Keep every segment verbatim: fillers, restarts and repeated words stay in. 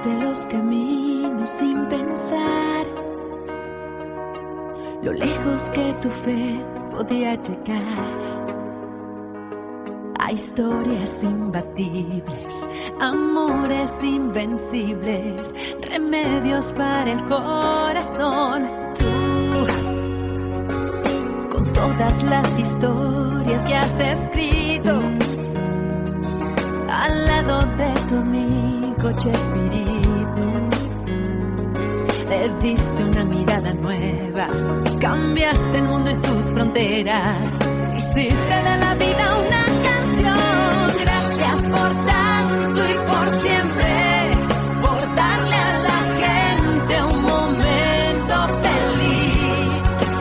Cambiaste los caminos sin pensar lo lejos que tu fe podía llegar. A historias imbatibles, amores invencibles, remedios para el corazón. Tú, con todas las historias que has escrito, al lado de tu amigo Chespirito, le diste una mirada nueva, cambiaste el mundo y sus fronteras, hiciste de la vida una canción. Gracias por tanto y por siempre, por darle a la gente un momento feliz.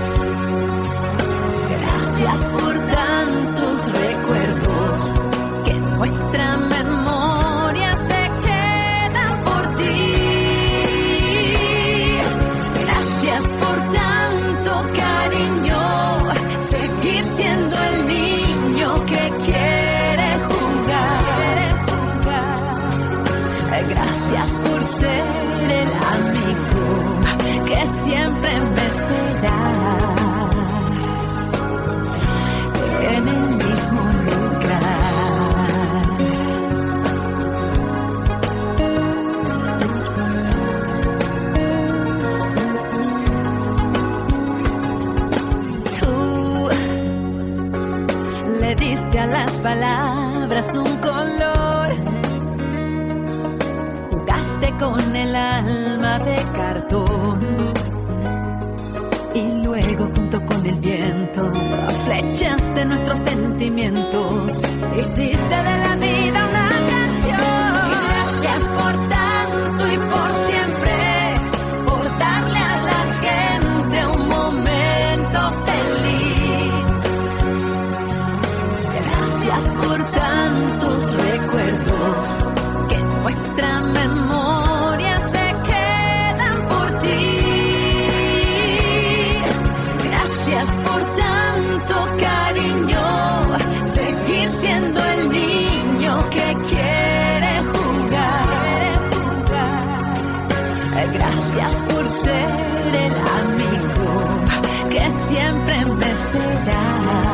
Gracias por tantos recuerdos que en nuestra memoria se quedan por ti. Gracias por tanto cariño, seguir siendo el niño que quiere jugar. Gracias por ser el amigo que siempre me espera en el mismo lugar. Tú le diste a las palabras un color, jugaste con el alma de cartón y luego junto con el viento flechaste nuestros sentimientos, hiciste de la vida una canción. Gracias por tanto y por siempre, por darle a la gente un momento feliz. Gracias por tantos recuerdos que en nuestra memoria se quedan por ti. Gracias por tanto cariño, seguir siendo el niño que quiere jugar. Gracias por ser el amigo que siempre me espera.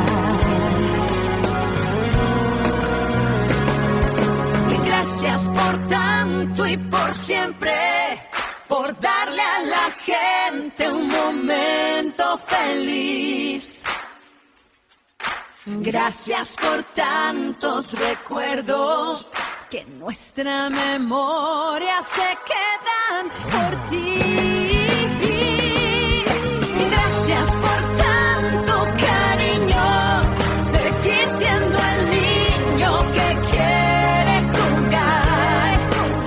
Y gracias por tanto y por siempre, por darle a la gente un momento feliz. Gracias por tantos recuerdos que en nuestra memoria se quedan por ti. Gracias por tanto cariño, seguir siendo el niño que quiere jugar.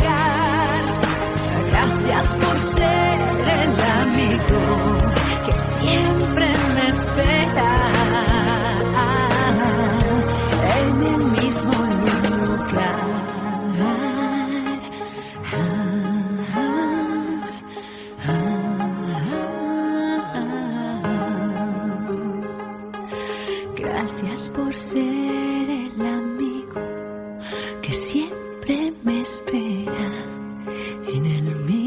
Gracias por ser el amigo que siempre me espera en el mismo lugar. Gracias por ser el amigo que siempre me espera en el mismo